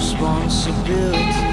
responsibility.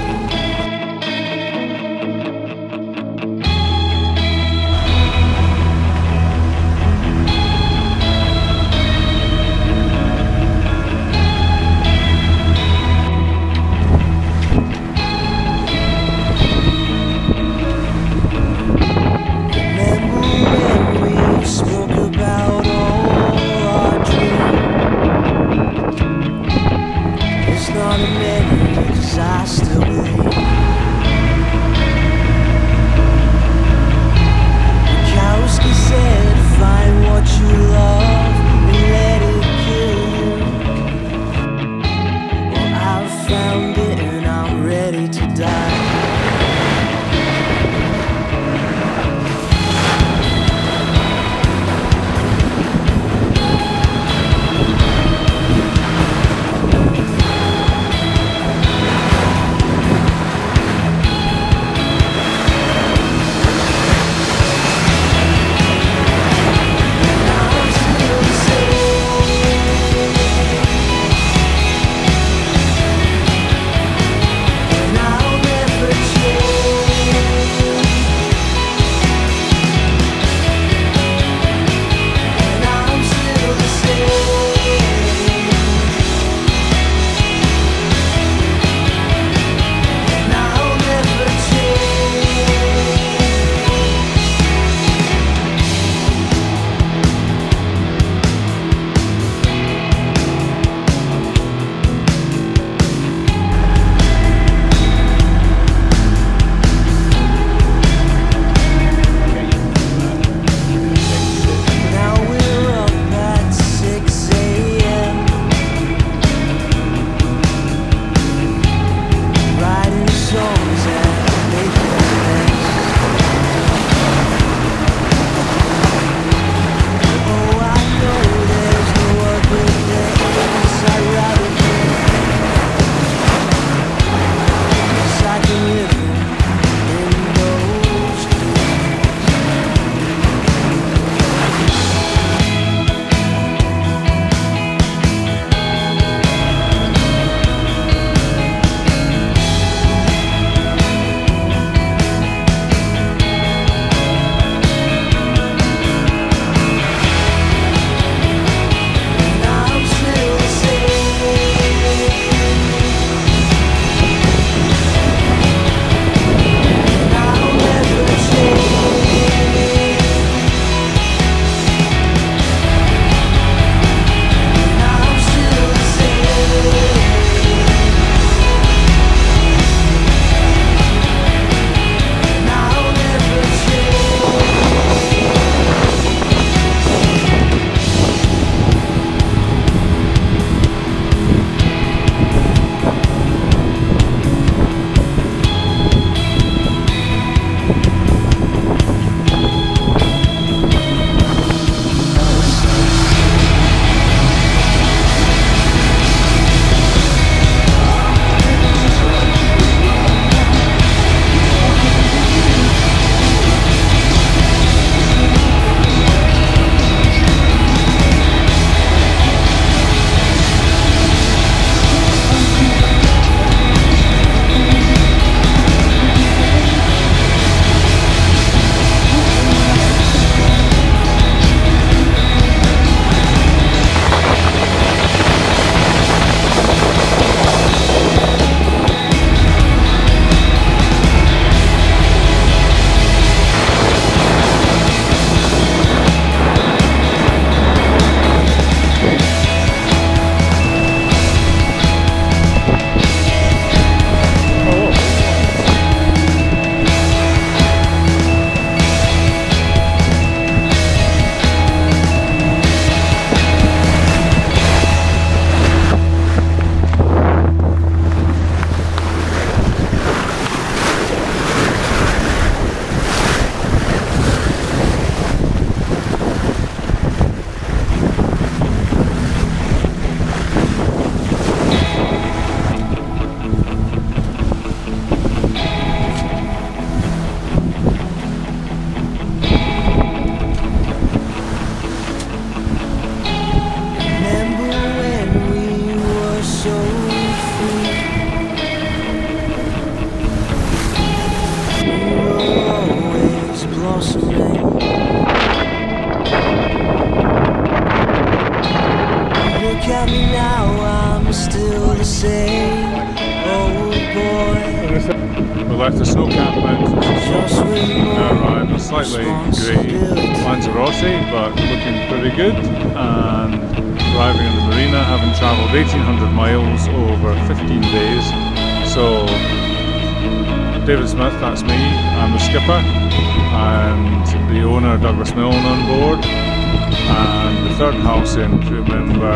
We left the snow-capped mountains now arrived a slightly grey Lanzarote, but looking pretty good, and arriving in the marina, having travelled 1800 miles over 15 days. So David Smith, that's me, I'm the skipper, and the owner Douglas Milne on board, and the third Halcyon crew member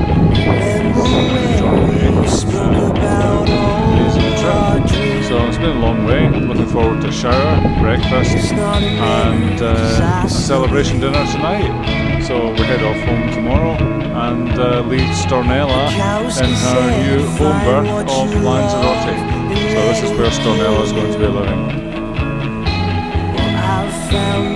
So it's been a long way. Looking forward to a shower, breakfast, and a celebration dinner tonight. So we head off home tomorrow and leave Stornella in her new home berth of Lanzarote. So this is where Stornella is going to be living.